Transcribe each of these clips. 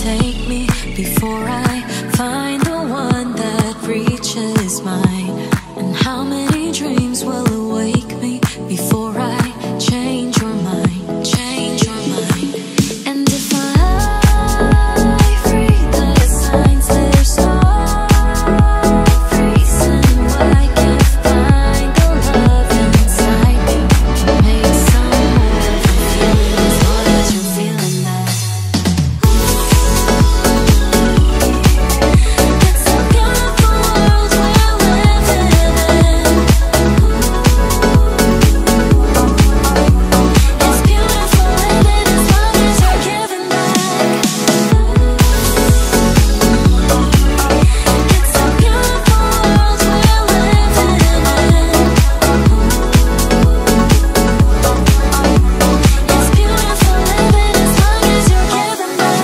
take me before I find the one that reaches mine? And how many dreams will awake me before I change your mind? Change your mind. And if I read the signs, there's no reason why I can't find the love inside me. Make some more feeling as long as you're feeling that. It's a beautiful world we're living in. It's beautiful living as long as you're giving back. It's a beautiful world we're living in. It's beautiful living as long as you're giving back.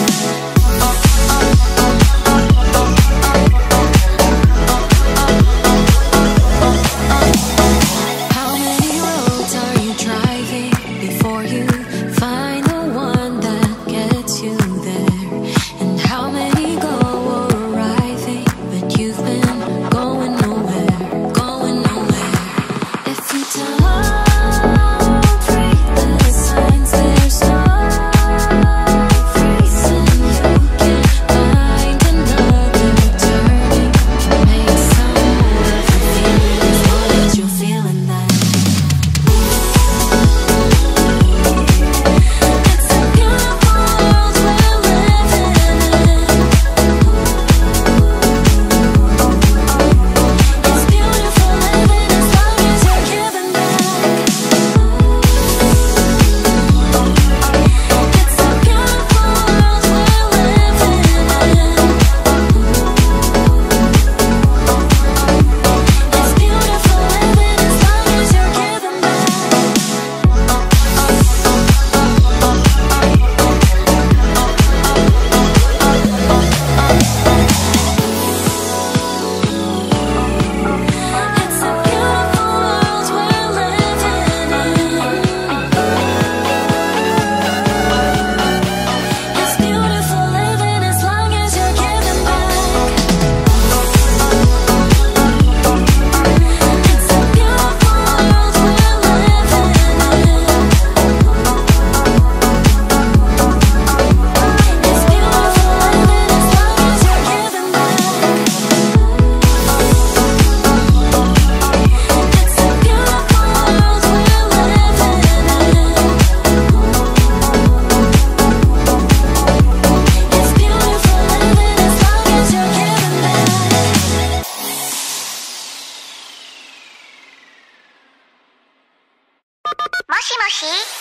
How many roads are you driving before you find the one that gets you there? And how many go arriving, but you've been going nowhere, going nowhere. If you don't read the signs, there's no reason you can't find another turning. Make some more feeling as long as you're feeling that. It's a beautiful world we're living in. It's beautiful living as long as you're giving back. It's a beautiful world we're living in. It's beautiful living as long as you're giving back. It's a beautiful world we're living in. It's beautiful living as long as you're giving back. It's a beautiful world we're living in. It's beautiful living as long as you're giving back. It's a beautiful world we're living in. It's beautiful living as long as you're giving back. Moshi moshi.